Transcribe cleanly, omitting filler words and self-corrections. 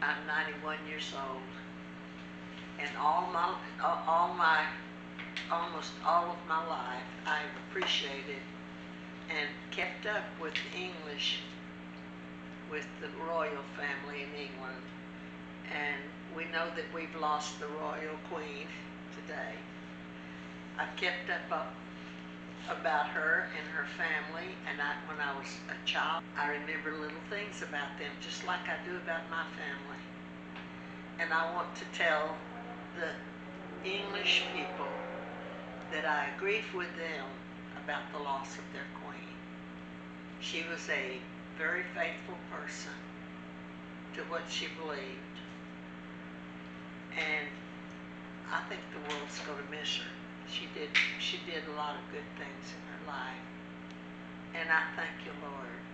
I'm 91 years old, and almost all of my life, I've appreciated and kept up with English, with the royal family in England. And we know that we've lost the royal queen today. I've kept up about her and her family, and when I was a child, I remember little things about them, just like I do about my family. And I want to tell the English people that I grieve with them about the loss of their queen. She was a very faithful person to what she believed, and I think the world's going to miss her. She did a lot of good things in her life, and I thank you, Lord,